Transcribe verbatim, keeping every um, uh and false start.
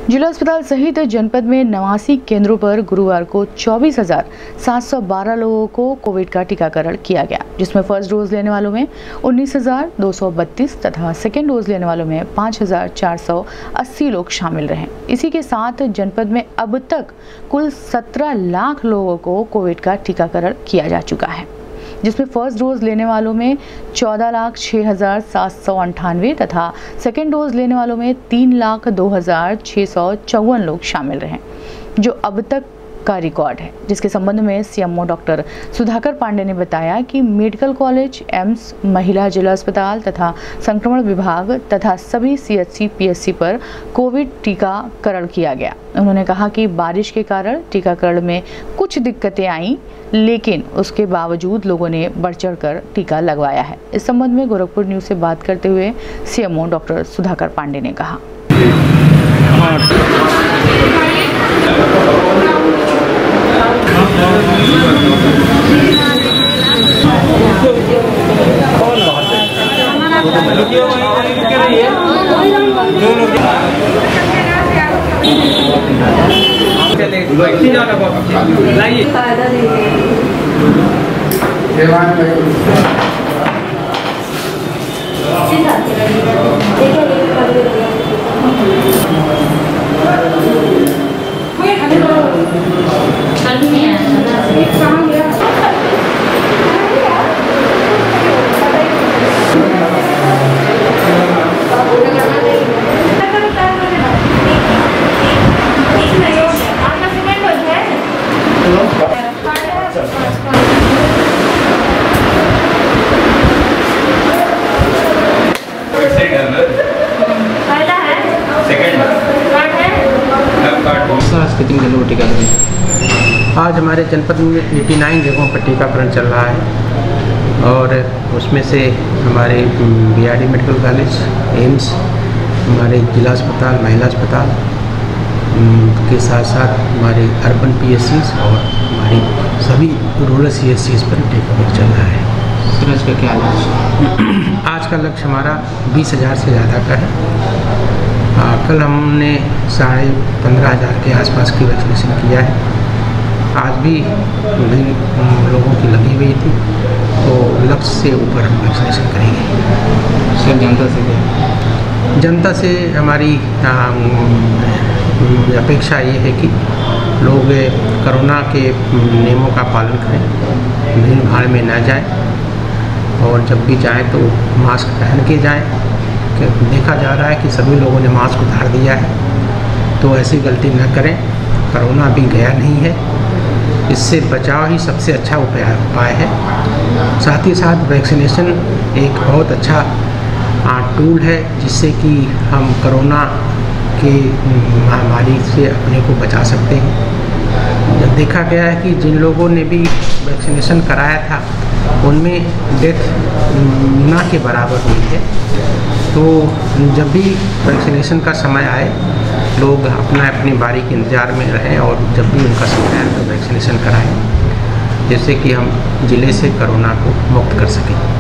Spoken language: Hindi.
जिला अस्पताल सहित जनपद में नवासी केंद्रों पर गुरुवार को चौबीस हजार सात सौ बारह लोगों को कोविड का टीकाकरण किया गया, जिसमें फर्स्ट डोज लेने वालों में उन्नीस हजार दो सौ बत्तीस तथा सेकेंड डोज लेने वालों में पाँच हजार चार सौ अस्सी लोग शामिल रहे। इसी के साथ जनपद में अब तक कुल सत्रह लाख लोगों को कोविड का टीकाकरण किया जा चुका है, जिसमें फर्स्ट डोज लेने वालों में चौदह लाख छः हज़ार सात सौ अंठानवे तथा सेकेंड डोज लेने वालों में तीन लाख दो हज़ार छः सौ चौवन लोग शामिल रहे, जो अब तक का रिकॉर्ड है। जिसके संबंध में सीएमओ डॉक्टर सुधाकर पांडे ने बताया कि मेडिकल कॉलेज, एम्स, महिला जिला अस्पताल तथा संक्रमण विभाग तथा सभी सीएचसी पीएचसी पर कोविड टीकाकरण किया गया। उन्होंने कहा कि बारिश के कारण टीकाकरण में कुछ दिक्कतें आईं, लेकिन उसके बावजूद लोगों ने बढ़ चढ़ कर टीका लगवाया है। इस संबंध में गोरखपुर न्यूज से बात करते हुए सीएमओ डॉक्टर सुधाकर पांडे ने कहा, आज हमारे जनपद में नवासी जगहों पर टीकाकरण चल रहा है और उसमें से हमारे बीआरडी मेडिकल कॉलेज, एम्स, हमारे जिला अस्पताल, महिला अस्पताल के साथ साथ हमारे अर्बन पीएचसीज और हमारी सभी रूरल सीएचसीज पर टीकाकरण चल रहा है। सर, आज का क्या लक्ष्य? आज का लक्ष्य हमारा बीस हज़ार से ज़्यादा का है। आ, कल हमने साढ़े पंद्रह हज़ार के आसपास की वैक्सीनेशन किया है। आज भी लोगों की लगी हुई थी, तो लक्ष्य से ऊपर हम वैक्सीनेशन करेंगे। सर, जनता से क्या? जनता से हमारी आ, अपेक्षा ये है कि लोग कोरोना के नियमों का पालन करें, भीड़ भाड़ में ना जाएं और जब भी जाएं तो मास्क पहन के जाएं। देखा जा रहा है कि सभी लोगों ने मास्क उतार दिया है, तो ऐसी गलती न करें। कोरोना अभी गया नहीं है, इससे बचाव ही सबसे अच्छा उपाय उपाय है। साथ ही साथ वैक्सीनेशन एक बहुत अच्छा टूल है, जिससे कि हम कोरोना की महामारी से अपने को बचा सकते हैं। जब देखा गया है कि जिन लोगों ने भी वैक्सीनेशन कराया था उनमें डेथ ना के बराबर हुई है। तो जब भी वैक्सीनेशन का समय आए, लोग अपना अपनी बारी के इंतज़ार में रहें और जब भी उनका समय आए तो वैक्सीनेशन कराएं, जिससे कि हम ज़िले से कोरोना को मुक्त कर सकें।